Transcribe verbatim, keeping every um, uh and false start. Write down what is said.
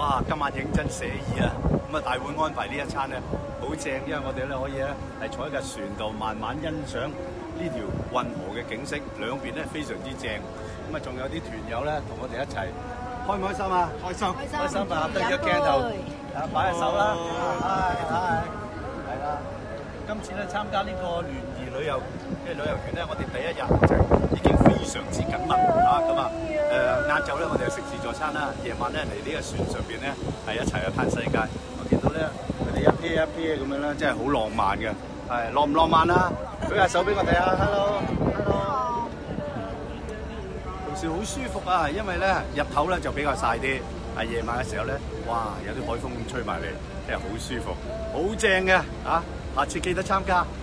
哇！今晚認真寫意啊！咁啊，大會安排呢一餐咧好正，因為我哋咧可以咧係坐喺架船度慢慢欣賞呢條運河嘅景色，兩邊咧非常之正。咁啊，仲有啲團友咧同我哋一齊，開唔開心啊？開心，開心啊！對住個鏡頭啊，擺下手啦，係係係啦。今次咧參加呢個聯誼旅遊嘅旅遊團咧，我哋第一日就已經非常之緊密啊！咁啊〜誒晏晝咧，我哋係食自助餐啦。夜晚咧嚟呢個船上邊咧，係一齊去嘆世界。我見到咧，佢哋一 pair 一 pair 咁樣咧，真係好浪漫嘅。係浪唔浪漫啊？舉下手俾我睇下 ，hello，hello。同時好舒服啊，因為咧日頭咧就比較曬啲，係夜晚嘅時候咧，哇有啲海風吹埋嚟，真係好舒服，好正嘅啊！下次記得參加。